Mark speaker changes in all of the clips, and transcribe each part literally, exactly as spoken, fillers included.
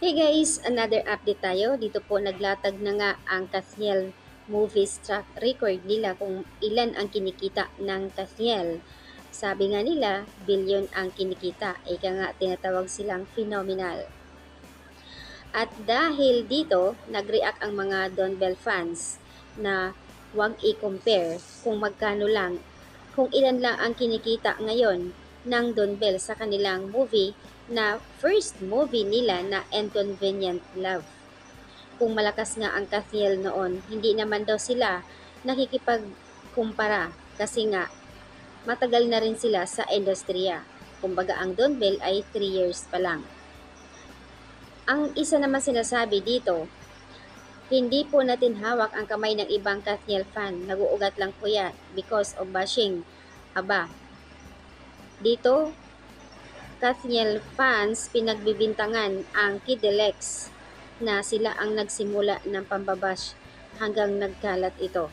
Speaker 1: Hey guys, another update tayo. Dito po naglatag na nga ang Katniel Movies track record nila kung ilan ang kinikita ng Katniel. Sabi nga nila, billion ang kinikita. Ika nga tinatawag silang phenomenal. At dahil dito, nag-react ang mga Don Bell fans na huwag i-compare kung magkano lang, kung ilan lang ang kinikita ngayon ng Don Bell sa kanilang movie na first movie nila na Inconvenient Love. Kung malakas nga ang Katniel noon, hindi naman daw sila nakikipagkumpara kasi nga matagal na rin sila sa industriya. Kumbaga ang Don Bell ay three years pa lang. Ang isa naman sinasabi dito, hindi po natin hawak ang kamay ng ibang Katniel fan. Nag-uugat lang po yan because of bashing. Aba, dito, Katniel fans pinagbibintangan ang Kidelex na sila ang nagsimula ng pambabash hanggang nagkalat ito.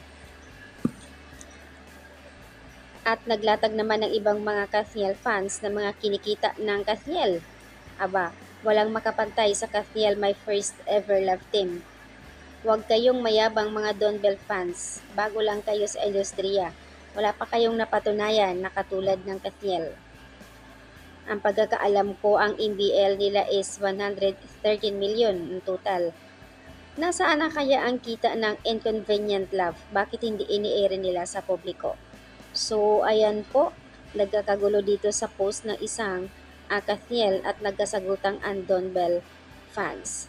Speaker 1: At naglatag naman ng ibang mga Katniel fans na mga kinikita ng Katniel. Aba, walang makapantay sa Katniel My First Ever Love Team. Huwag kayong mayabang mga Don Bell fans. Bago lang kayo sa industriya. Wala pa kayong napatunayan na katulad ng Katniel. Ang pagkakaalam ko, ang M B L nila is one hundred thirteen million in total. Nasaan na kaya ang kita ng Inconvenient Love? Bakit hindi ini-air nila sa publiko? So, ayan po, nagkakagulo dito sa post ng isang uh, Katniel at nagkasagutang ang Don Bell fans.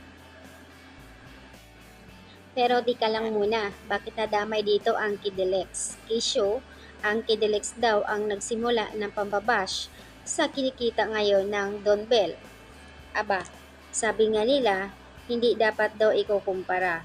Speaker 1: Pero di ka lang muna, bakit nadamay dito ang Kidelex? Issue, ang Kidelex daw ang nagsimula ng pambabash sa kinikita ngayon ng Don Bell. Aba, sabi nga nila, hindi dapat daw ikukumpara.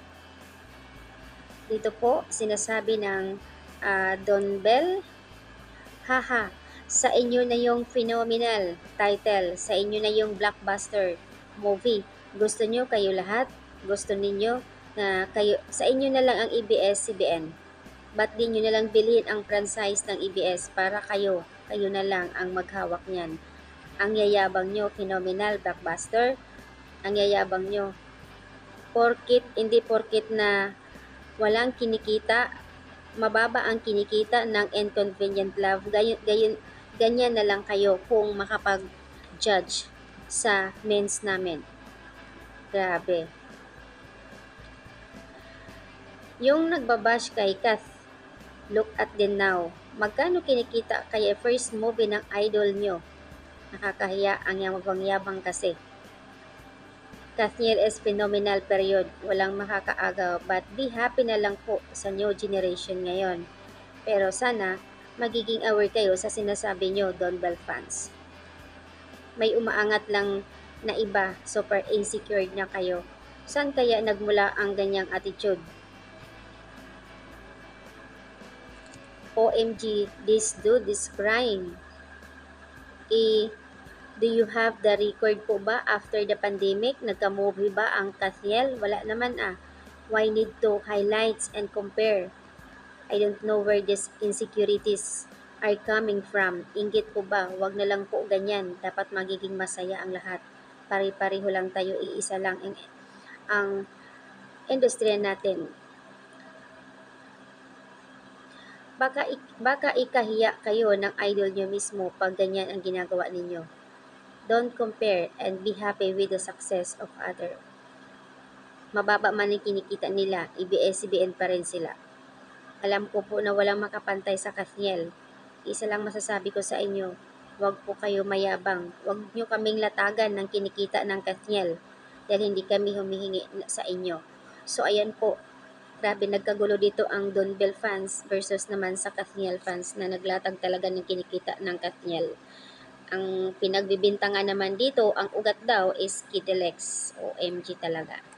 Speaker 1: Dito po, sinasabi ng uh, Don Bell, haha, sa inyo na yung phenomenal title, sa inyo na yung blockbuster movie. Gusto nyo kayo lahat? Gusto ninyo na kayo, sa inyo na lang ang A B S C B N. Ba't di nyo na lang bilhin ang franchise ng A B S para kayo, kayo na lang ang maghawak niyan? Ang yayabang nyo, phenomenal, blockbuster, ang yayabang nyo. Porkit, hindi porkit na walang kinikita, mababa ang kinikita ng Inconvenient Love, gayon, gayon, ganyan na lang kayo kung makapag-judge sa mens namin. Grabe. Yung nagbabash kay Kath, look at them now. Magkano kinikita kaya first movie ng idol nyo? Nakakahiya ang yabang-yabang kasi. Katniel is phenomenal period. Walang makakaagaw, but be happy na lang po sa new generation ngayon. Pero sana, magiging aware kayo sa sinasabi nyo, Don Bell fans. May umaangat lang na iba, super insecure na kayo. Saan kaya nagmula ang ganyang attitude? O M G, this dude is crying. Eh, do you have the record po ba after the pandemic? Nagka-movie ba ang Katniel? Wala naman ah. Why need to highlights and compare? I don't know where these insecurities are coming from. Inggit po ba? Wag na lang po ganyan. Dapat magiging masaya ang lahat. Pari-pariho lang tayo, iisa lang ang, ang industriya natin. Baka, baka ikahiya kayo ng idol nyo mismo pag ganyan ang ginagawa ninyo. Don't compare and be happy with the success of other. Mababa man ang kinikita nila, A B S C B N pa rin sila. Alam ko po na walang makapantay sa Katniel. Isa lang masasabi ko sa inyo, huwag po kayo mayabang. Huwag nyo kaming latagan ng kinikita ng Katniel dahil hindi kami humihingi sa inyo. So ayan po, grabe nagkagulo dito ang Don Bell fans versus naman sa Katniel fans na naglatag talaga ng kinikita ng Katniel. Ang pinagbibintangan naman dito, ang ugat daw is Kidelex o M G talaga.